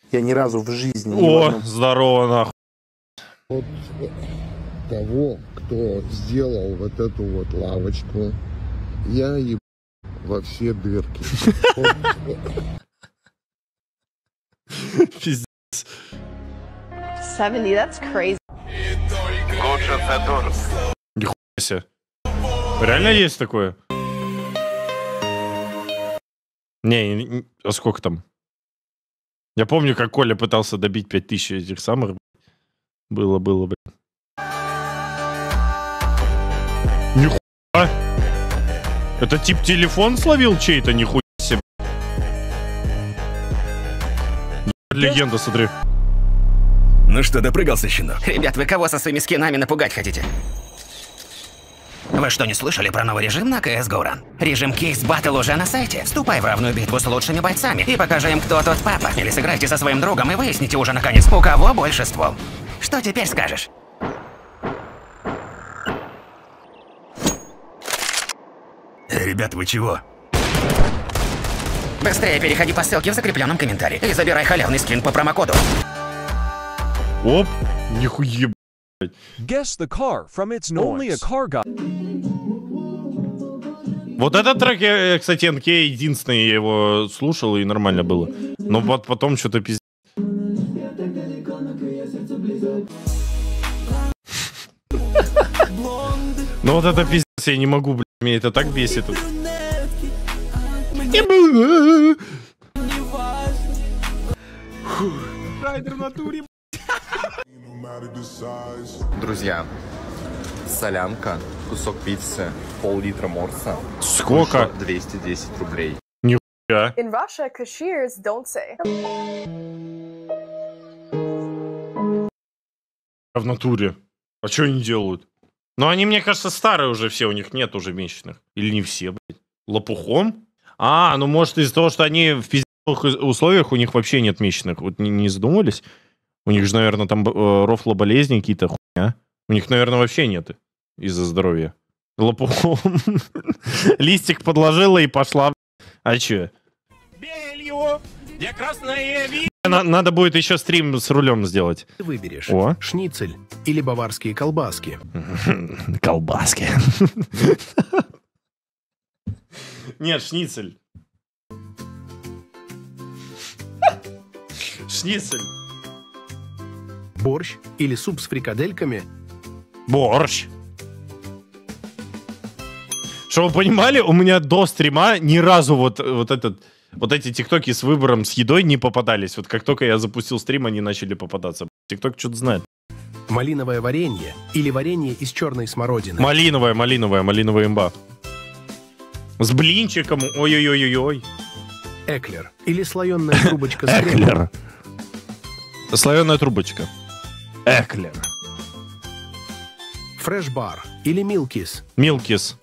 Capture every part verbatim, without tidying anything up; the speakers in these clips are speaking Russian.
Я ни разу в жизни... О, одном... здорово, нахуй. Вот того, кто сделал вот эту вот лавочку, я еб во все дырки. Пиздец. seventy, that's crazy. Нихуя себе. Реально есть такое? Не, не, а сколько там? Я помню, как Коля пытался добить пять тысяч этих самых. Было, было, блин. Нихуя. Это тип телефон словил чей-то, нихуя себе. Легенда, смотри. Ну что, допрыгался, щенок? Ребят, вы кого со своими скинами напугать хотите? Вы что, не слышали про новый режим на си эс го Run? Режим Кейс Баттл уже на сайте. Вступай в равную битву с лучшими бойцами и покажи им, кто тот папа. Или сыграйте со своим другом и выясните уже наконец, у кого больше ствол. Что теперь скажешь? Эй, ребят, вы чего? Быстрее переходи по ссылке в закрепленном комментарии и забирай халявный скин по промокоду. Оп, нихуя. Guess the car from its only a car guy. Вот этот трек, я, кстати, эн кей единственный, я его слушал, и нормально было. Но вот потом что-то пиздец. Ну вот это пиздец, я не могу, блядь, меня это так бесит. Друзья, солянка, кусок пиццы, пол-литра морса. Сколько? двести десять рублей. Нихуя. In Russia, cashiers don't say. В натуре. А что они делают? Ну, они, мне кажется, старые уже все, у них нет уже месячных. Или не все, блядь. Лопухом? А, ну, может, из-за того, что они в пиздецовых условиях, у них вообще нет месячных. Вот не, не задумывались? У них же, наверное, там э, рофло болезни какие-то, хуйня. У них, наверное, вообще нет из-за здоровья. Лопухом. Листик подложила и пошла. А че? Белью! Где красное ви... Надо будет еще стрим с рулем сделать. Ты выберешь О. шницель или баварские колбаски. Колбаски. Нет, шницель. Шницель. Борщ или суп с фрикадельками. Борщ. Чтобы вы понимали, у меня до стрима ни разу вот, вот, этот, вот эти тиктоки с выбором, с едой не попадались. Вот как только я запустил стрим, они начали попадаться. Тикток что-то знает. Малиновое варенье или варенье из черной смородины. Малиновая, малиновая, малиновая имба. С блинчиком. Ой-ой-ой-ой-ой. Эклер или слоеная трубочка с кремом. Эклер. Слоеная трубочка. Эклер. Фреш-бар или милкис. Милкис.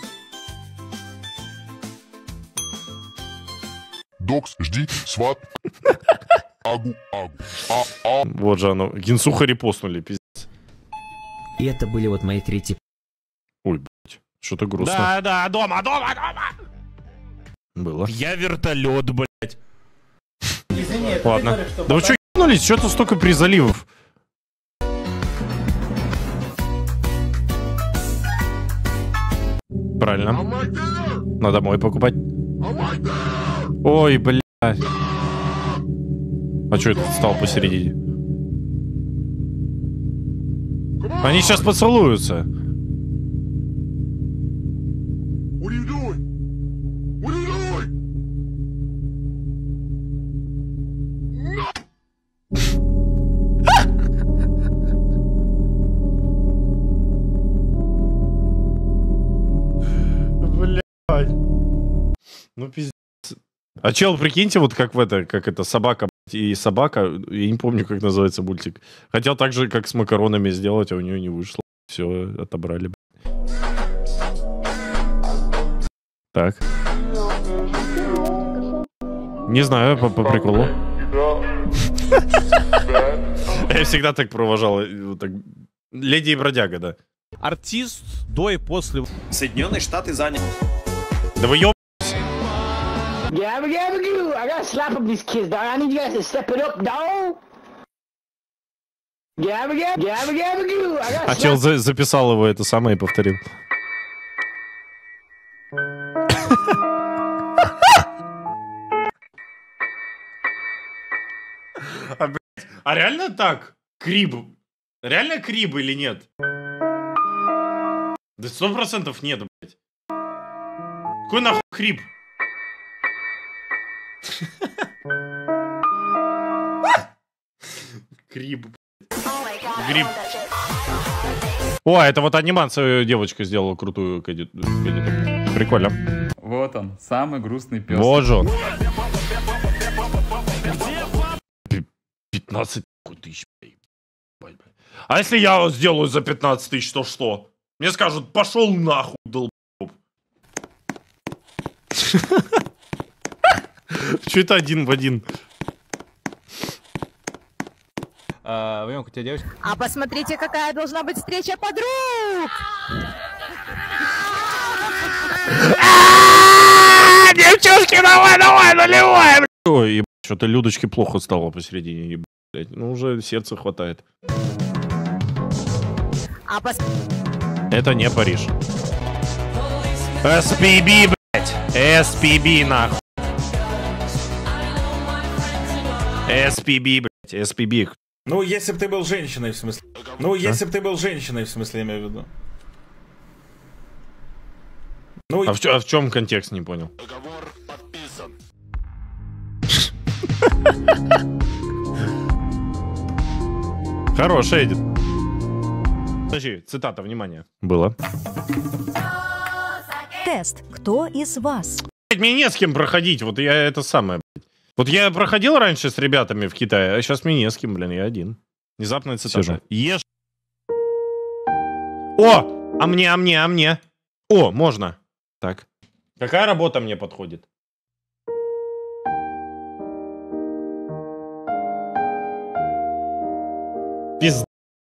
Докс, жди, сват. Агу, агу. А, а. Вот же оно. Гинсуха репостнули, пиздец. И это были вот мои три типа. Ой, блядь. Что-то грустно. Да, да, дома, дома, дома. Было. Я вертолет, блядь. Извини, Ладно. говоришь, что Да вы что, ебнулись? Что-то столько призаливов. Правильно. Надо домой покупать. Ой, блядь. А что это встал посередине? Они сейчас поцелуются. Блядь. Ну пиздец. А чел, прикиньте, вот как в это, как это, собака и собака, я не помню, как называется мультик. Хотел так же, как с макаронами сделать, а у нее не вышло. Все, отобрали. Так. Не знаю, по, по приколу. Я всегда так провожал. Леди и бродяга, да. Артист до и после. Соединенные Штаты заняли. Да вы еб... А чел за записал его это самое и повторил. А, блядь, а реально так? Криб? Реально Криб или нет? Да сто процентов нет, блядь. Какой нахуй Криб? Криб. Гриб. О, это вот анимацию девочка сделала крутую. Прикольно. Вот он, самый грустный пес. Боже. пятнадцать тысяч. А если я вот сделаю за пятнадцать тысяч, то что? Мне скажут, пошел нахуй, долб. Че это один в один? А, Ванек, у тебя девочка? А посмотрите, какая должна быть встреча подруг! Девчушки, давай, давай, наливай! Ой, что-то Людочке плохо стало посередине. Ну, уже сердца хватает. А пос... Это не Париж. эс пи би, блять. эс пи би, нахуй. эс пи би, блять. эс пи би. Ну, если бы ты был женщиной, в смысле. Ну, если бы ты был женщиной, в смысле, я имею в виду. Ну, а, в, а в чем контекст, не понял? Договор подписан. Хороший Эдит. Подожди, цитата, внимание. Было. Тест. Кто из вас? Мне не с кем проходить, вот я это самое, блядь. Вот я проходил раньше с ребятами в Китае, а сейчас мне не с кем, блин, я один. Внезапная цитата. Сижу. Ешь. О! А мне, а мне, а мне. О, можно. Так. Какая работа мне подходит? Пиздец.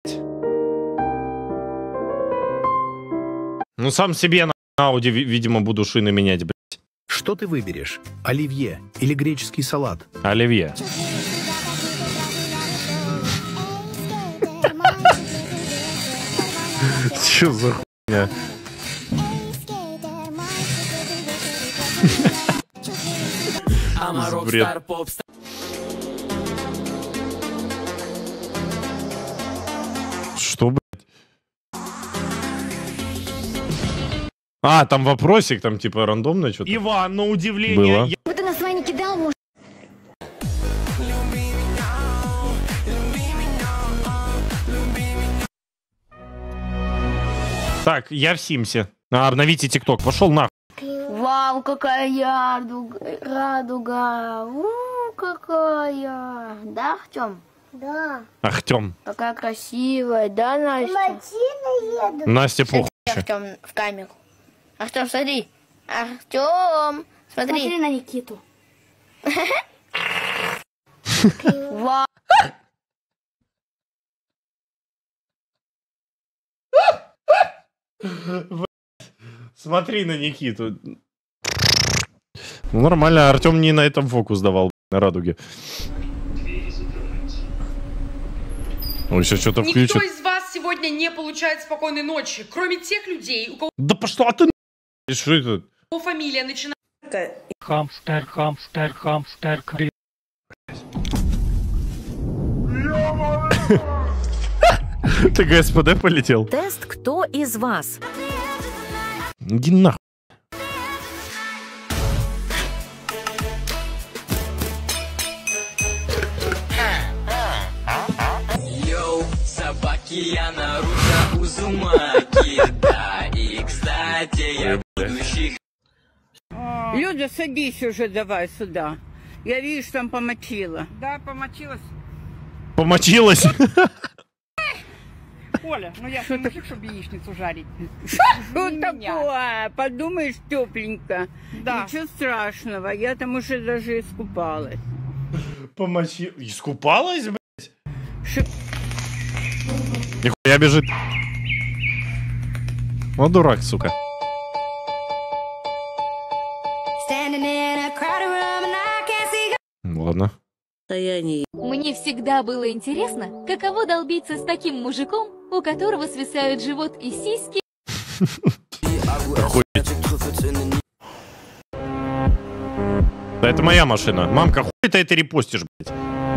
Ну сам себе на Ауди, видимо, буду шины менять, блядь. Что ты выберешь? Оливье или греческий салат? Оливье. Что за хуйня? Бред. Что, блядь? А, там вопросик, там типа рандомно что-то. Иван, на удивление. Было. Я... Ты на свои не кидал, может? Так, я в Симсе. А, обновите ТикТок. Пошел нахуй. Вау, какая радуга. радуга. У, какая. Да, Артем? Да. Артем. Какая красивая, да, Настя? Настя похуй. Артем в камеру. Артем, смотри. Артем, смотри. Смотри на Никиту. Вау. Смотри на Никиту. Ну, нормально, Артем не на этом фокус давал, на радуге. Ой, сейчас что-то включит. Никто из вас сегодня не получает спокойной ночи, кроме тех людей, у кого... Да пошла ты на... Что это? Фамилия начинает... Хамстер, хамстер, хамстер, кри... Ты ГСПД полетел? Тест «Кто из вас?» Иди нахуй. Йоу, собаки, я Наруто Узумаки, да, и, кстати, я будущий... Люда, садись уже давай сюда. Я вижу, что там помочила. Да, помочилась. Помочилась? Оля, ну я же не мужик, чтобы яичницу жарить. Что такое? Подумаешь, тепленько. Да. Ничего страшного, я там уже даже искупалась. Помочи... Искупалась, блядь? Шип... Нихуя бежит. Вот дурак, сука. Ладно. Мне всегда было интересно, каково долбиться с таким мужиком, у которого свисают живот и сиськи. Да это моя машина. Мамка, хуй ты это репостишь, блядь?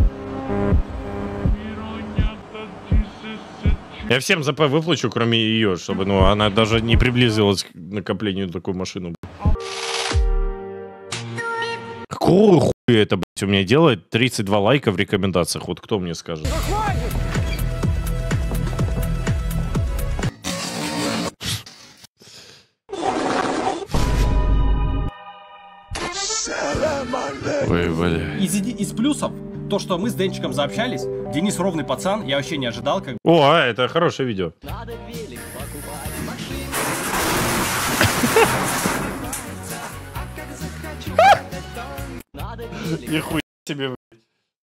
Я всем ЗП выплачу, кроме ее, чтобы, ну, она даже не приблизилась к накоплению такой машины. Какого хуя это, блядь, у меня делает тридцать два лайка в рекомендациях? Вот кто мне скажет? Ой, бля. Из, из плюсов, то, что мы с Денчиком заобщались, Денис ровный пацан, я вообще не ожидал, как... О, а, это хорошее видео. Нихуя себе, блядь.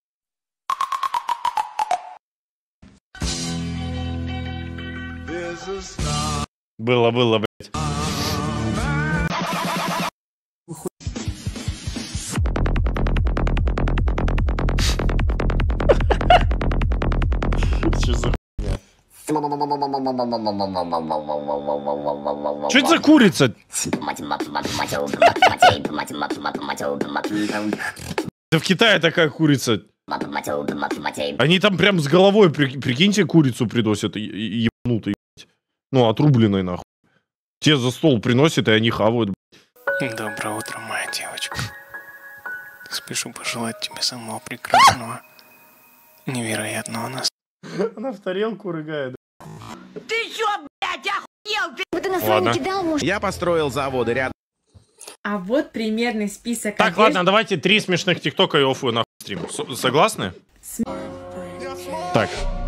Было, было, блядь. Что за хуйня? Что это за курица? Да в Китае такая курица. Они там прям с головой, прикиньте, курицу приносят, ебанутый, ну, отрубленной, нахуй. Те за стол приносят, и они хавают. Доброе утро, моя девочка. Спешу пожелать тебе самого прекрасного, невероятного нас. Она в тарелку рыгает. Ты чё, блядь, охуел? Вот ты на Ладно. кидал, может. Я построил заводы рядом. А вот примерный список. Так, одежд... ладно, давайте три смешных тиктока и оффую нахуй стрим. С согласны? См... Так.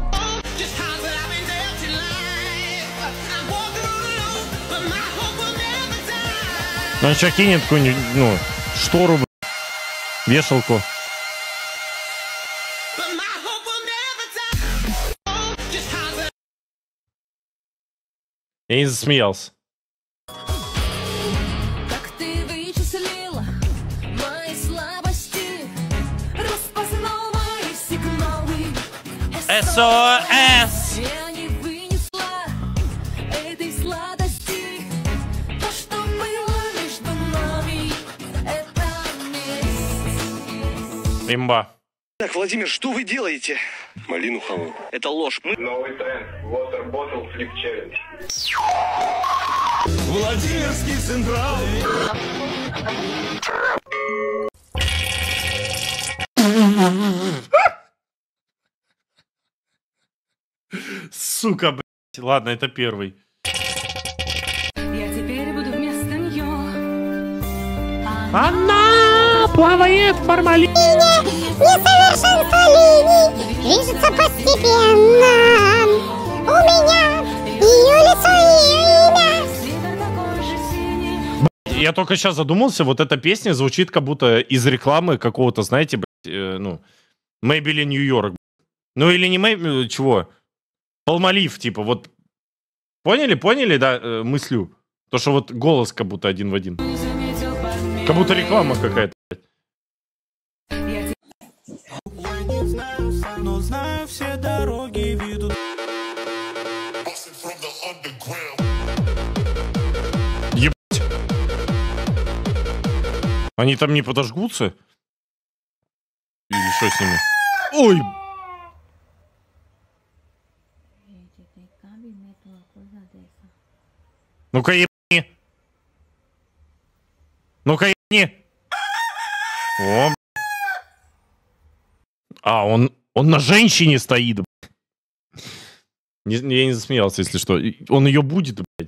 Ну, он сейчас кинет какую-нибудь, ну, штору, блядь, вешалку. Я не засмеялся. Как ты вычислила мои слабости, распознал мои сигналы. эс о эс! Я не вынесла этой сладости. То, что было между нами, это месть. Имба. Так, Владимир, что вы делаете? Малину хаваю. Это ложь. Мы... Новый тренд. Water Bottle Flip Challenge. Владимирский Централ. Сука, блядь. Ладно, это первый. Я теперь буду вместо нее. Она плавает в формалине. Несовершенство линий движется постепенно. У меня ее лицо и ее имя. Я только сейчас задумался, вот эта песня звучит как будто из рекламы какого-то, знаете, блядь, э, ну, Maybelline Нью-Йорк. Ну или не Maybelline, чего? Palmolive, типа, вот. Поняли, поняли, да, э, мыслю? То, что вот голос как будто один в один. Как будто реклама какая-то. Но знаю, все дороги ведут. Ебать. Они там не подожгутся? Или что с ними? Ой! Ну-ка ебни! Ну-ка ебни! О, а, он, он на женщине стоит, не, я не засмеялся, если что. Он ее будет, блядь.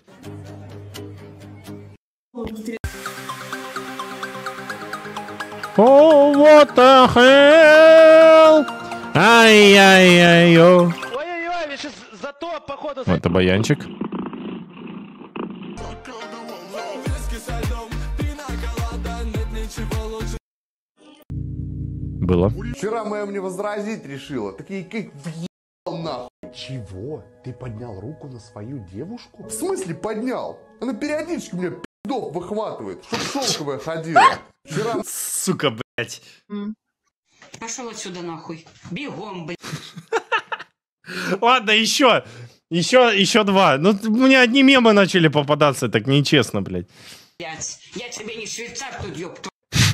Oh, what the hell? Ай-яй-яй-йо. Ой-ой-ой, сейчас зато, походу... Это баянчик. Было. Вчера моя мне возразить решила. Такие, как въебал нахуй. Чего? Ты поднял руку на свою девушку? В смысле поднял? Она периодически мне пиздок выхватывает, чтоб шелковая ходила. Вчера... Сука, блядь. Пошел отсюда нахуй. Бегом, блядь. Ладно, еще. Еще, еще два. Ну, мне одни мемы начали попадаться, так нечестно, блядь. Я тебе не швейцар тут, ёпту.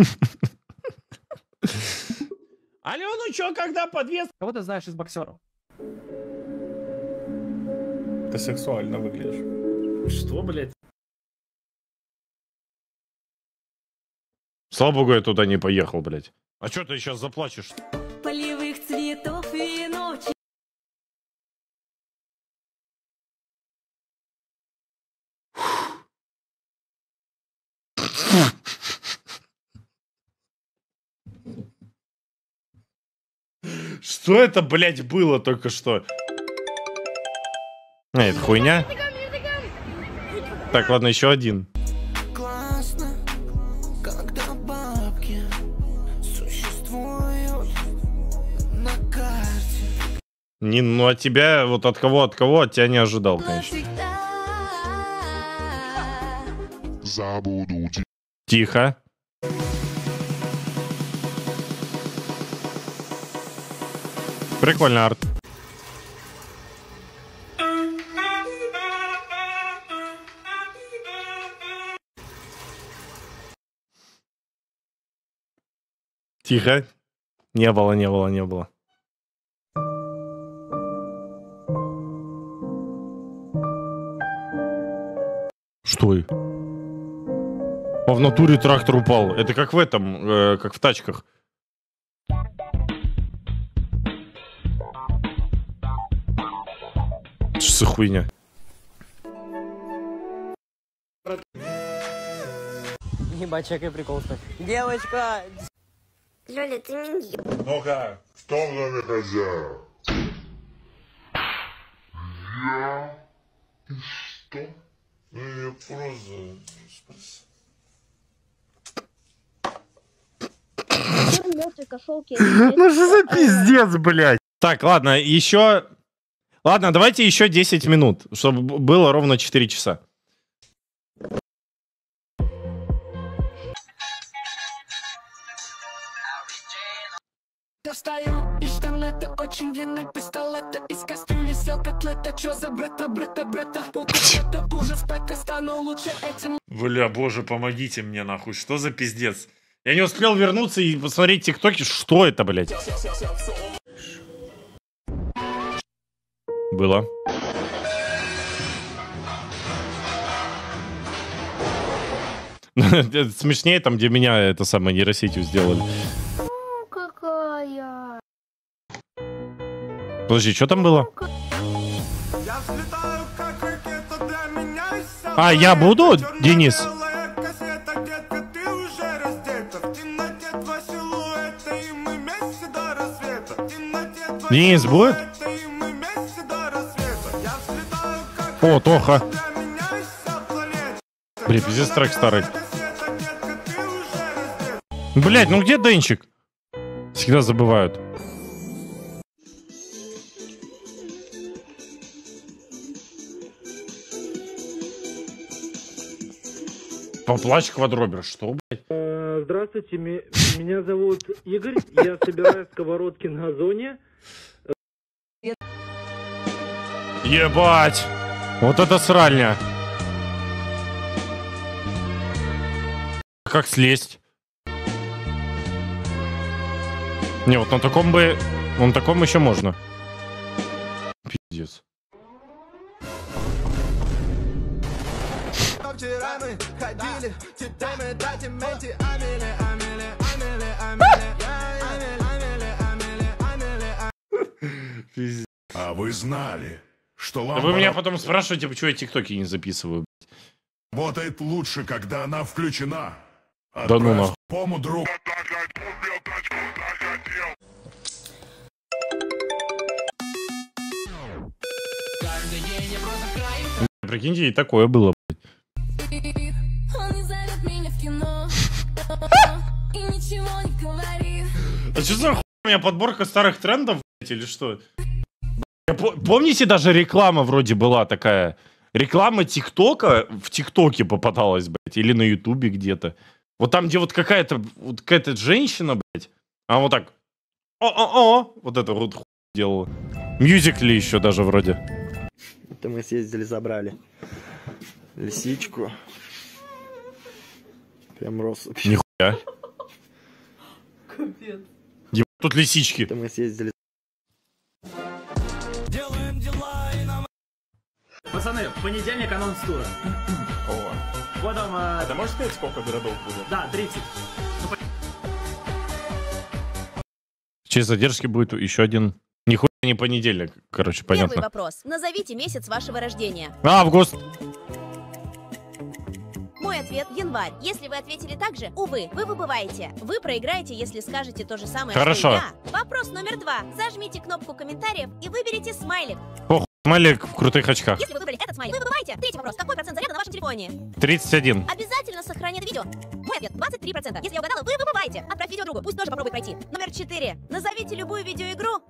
Алло, ну чё, когда подвес? Кого ты знаешь из боксеров? Ты сексуально выглядишь. Что, блядь? Слава богу, я туда не поехал, блядь. А чё ты сейчас заплачешь? Полевых цветов и ночи. Что это, блядь, было только что? А, это хуйня? Так, ладно, еще один. Классно, когда бабки существуют на карте. Не, ну от тебя, вот от кого, от кого, от тебя не ожидал, конечно. Забуду. Тихо. Прикольно, арт. Тихо. Не было, не было, не было. Что? А в натуре трактор упал. Это как в этом, э, как в тачках. Что за хуйня? Ебать, чекай прикол. Девочка! Лёля, ты не... Ну-ка, кто в доме хозяин? Я? И что? Ну я просто... Ну что за пиздец, блядь? Так, ладно, еще... Ладно, давайте еще десять минут, чтобы было ровно четыре часа. Достаю из штанета очень длинный пистолет. Из кастрюли сел котлета. Чё за брета, брета, брета? Это ужас, пека, стану лучше этим. Бля, боже, помогите мне, нахуй. Что за пиздец? Я не успел вернуться и посмотреть тиктоки. Что это, блядь? Было. Смешнее там, где меня это самое нейросетью сделали. Какая? Подожди, что там было? А, я буду, Денис? Денис будет? О, Тоха. Блин, пиздец, трек старый. Блять, ну где Денчик? Всегда забывают. Поплачь, квадробер, что, блядь? Здравствуйте, меня зовут Игорь, я собираю сковородки на газоне. Ебать! Вот это сральня! Как слезть? Не, вот на таком бы... На таком еще можно. Пиздец. Вчера мы ходили, теперь мы тратим эти амели, амели, амели, амели, Пиздец. А вы знали, что Да лампа... вы меня потом спрашиваете, почему я тиктоки не записываю. Работает лучше, когда она включена. Да ну нахуй. Пому друг. Прикиньте, и такое было. Он не зовет меня в кино и ничего не говорит. А что за хуй? У меня подборка старых трендов, блядь, или что? Помните, даже реклама вроде была такая? Реклама ТикТока в ТикТоке попадалась, блядь, или на Ютубе где-то. Вот там, где вот какая-то вот какая-то женщина, блядь, а вот так, о-о-о, вот это вот хуй делала. Мюзикли еще даже вроде. Это мы съездили, забрали лисичку. Прям россыпь. Нихуя. Капец. Еб... Тут лисички. Это мы съездили. Пацаны, в понедельник анонс тура. О. Годом... А... а ты можешь сказать, сколько городов будет? Да, тридцать. В честь задержки будет еще один... Нихуя не понедельник, короче, понятно. Первый вопрос. Назовите месяц вашего рождения. Август. Мой ответ – январь. Если вы ответили так же, увы, вы выбываете. Вы проиграете, если скажете то же самое, Хорошо. что и я. Вопрос номер два. Зажмите кнопку комментариев и выберите смайлик. Похуй, смайлик в крутых очках. Если вы выбрали этот смайлик, вы выбываете. Третий вопрос. Какой процент заряда на вашем телефоне? тридцать один. Обязательно сохрани это видео. Мой ответ – двадцать три процента. Если я угадала, вы выбываете. Отправь видео другу, пусть тоже попробует пройти. Номер четыре. Назовите любую видеоигру.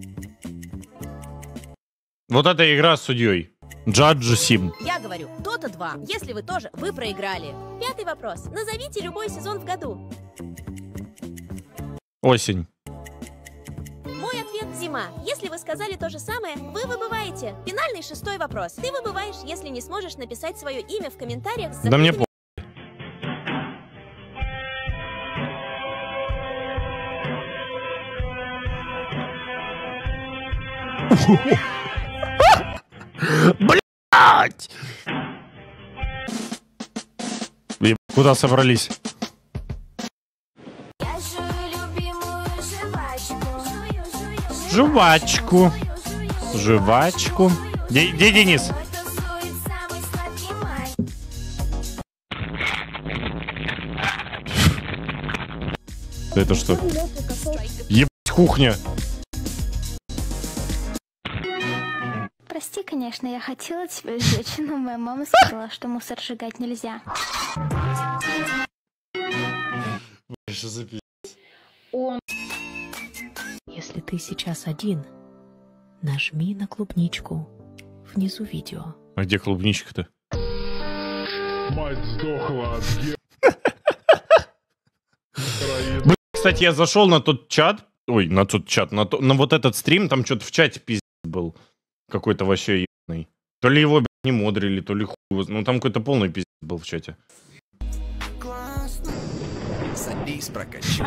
Вот эта игра с судьей. Judge Sim. Я говорю, Дота два. Если вы тоже, вы проиграли. Пятый вопрос. Назовите любой сезон в году. Осень. Мой ответ – зима. Если вы сказали то же самое, вы выбываете. Финальный шестой вопрос. Ты выбываешь, если не сможешь написать свое имя в комментариях с Да мне закрытыми... Блять! Куда собрались? Жвачку. Жвачку. Где, где Денис? Это что? Ебать, кухня. Прости, конечно, я хотела тебя сжечь, но моя мама сказала, что мусор сжигать нельзя. Что за пи***? Он... Если ты сейчас один, нажми на клубничку внизу видео. А где клубничка-то? Мать сдохла от ге... Блин, кстати, я зашел на тот чат. Ой, на тот чат, на, то, на вот этот стрим, там что-то в чате пиздец был. Какой-то вообще ебаный. То ли его, блядь, не модрили, то ли хуй. Ну там какой-то полный пиздец был в чате. Садись, прокачай.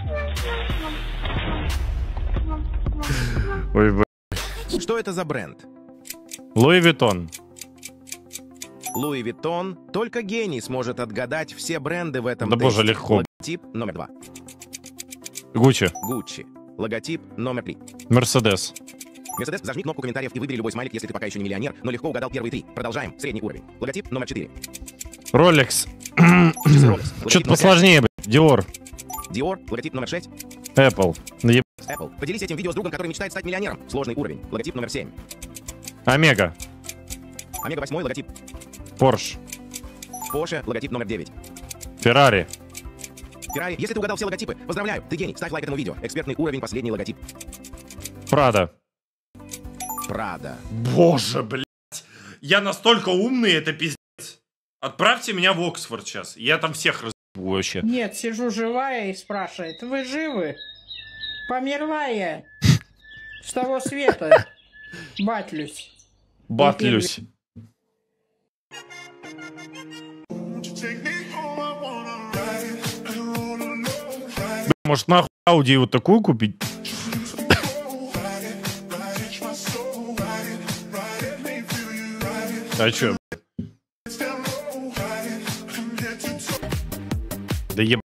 Ой, блядь. Что это за бренд? Луи Виттон. Луи Виттон. Только гений сможет отгадать все бренды в этом Да тесте. боже, легко. Логотип номер два. Гуччи. Гуччи. Логотип номер три. Мерседес. Мерседес, зажми кнопку комментариев и выбери любой смайлик, если ты пока еще не миллионер, но легко угадал первые три. Продолжаем. Средний уровень. Логотип номер четыре. Ролекс. Что-то посложнее, блядь. Диор. Диор. Логотип номер шесть. Apple. Еб... Apple. Поделись этим видео с другом, который мечтает стать миллионером. Сложный уровень. Логотип номер семь. Омега. Омега восемь. Логотип. Порш. Porsche. Логотип номер девять. Феррари. Феррари. Если ты угадал все логотипы, поздравляю. Ты гений. Ставь лайк этому видео. Экспертный уровень. Последний логотип. Прада. Прада. Боже, блядь. Я настолько умный, это пиздец. Отправьте меня в Оксфорд сейчас. Я там всех разъебу вообще. Нет, сижу живая и спрашивает, вы живы? Померла я. С того света. Батлюсь. Батлюсь. Может, нахуй Ауди вот такую купить? А чё? Да еб...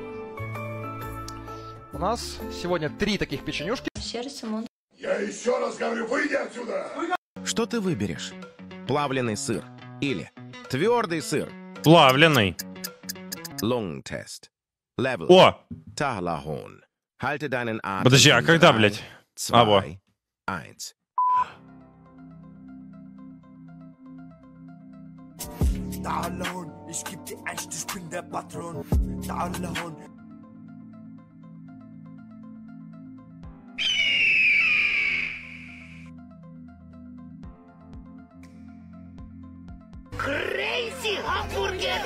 У нас сегодня три таких печенюшки. Я еще раз говорю, выйди отсюда! Что ты выберешь? Плавленый сыр или твердый сыр? Плавленый. Long test. Level. О! Tahlahon. Halte deinen Atem. Подожди, а когда, блядь? А, во. eins. تعال ich geb dir echt, ich bin der Patron. تعال Эй, гамбургер!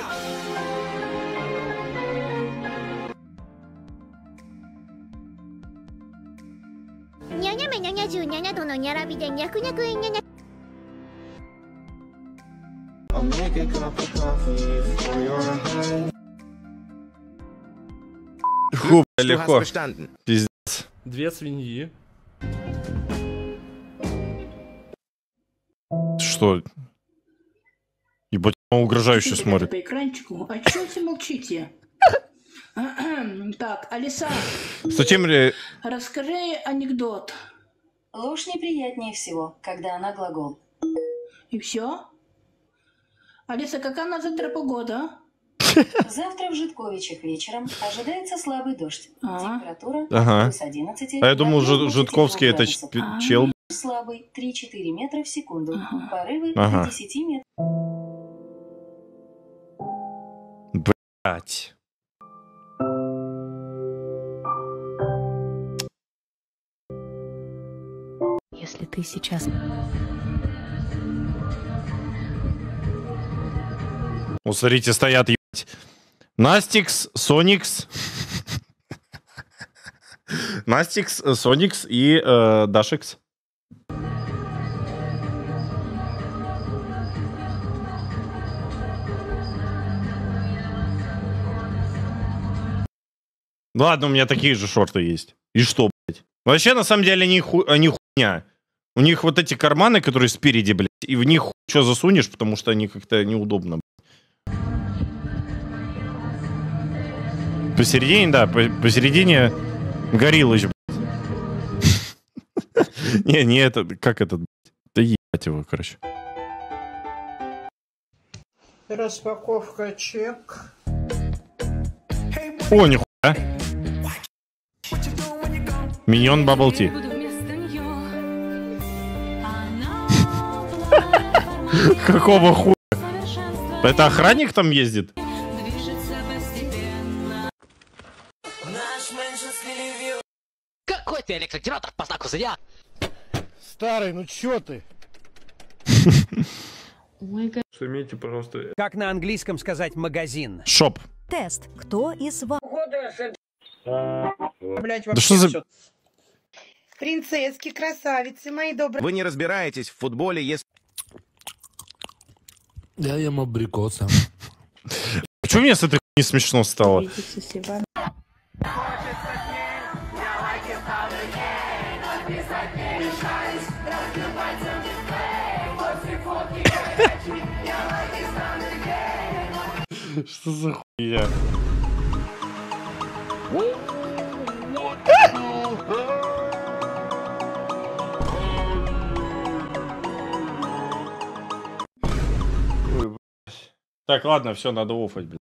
Няня ме няня джу няня то но няра би де няку няку и няня. Ху, легко. Пиздец. Две свиньи. Что? Ебать, он угрожающе смотрит. По экранчику. А чё вы молчите? Так, Алиса, Зачем ли... расскажи анекдот. Ложь неприятнее всего, когда она глагол. И все? Алиса, какая на завтра погода? Завтра в Житковичах вечером ожидается слабый дождь. Температура Ага. плюс одиннадцать. А я думал, Жи- Житковский это ч- чел. Слабый три-четыре метра в секунду. Порывы Ага. до десяти метров. Блять. Если ты сейчас... Вот смотрите, стоят, ебать. Настикс, Соникс. Настикс, Соникс и э, Дашикс. Ладно, у меня такие же шорты есть. И что, блядь? Вообще, на самом деле, они, ху... они хуйня. У них вот эти карманы, которые спереди, блядь, и в них что засунешь, потому что они как-то неудобно, блядь. Посередине, да, по- посередине Гориллыч, блядь. Не, не этот, как этот, блядь. Да ебать его, короче. Распаковка чек. О, нихуя. Миньон Бабл Ти. Какого хуя? Это охранник там ездит? Какой ты электрогенератор по знаку зодиака? Старый, ну чё ты? Сумейте, пожалуйста... Как на английском сказать магазин? Шоп. Тест. Кто из вас... Блять, Да что за... Принцесски, красавицы, мои добрые. Вы не разбираетесь в футболе, если... Я ем абрикоса. Почему мне с этой не смешно стало? Что за хуйня? Так, ладно, все, надо офать, блин.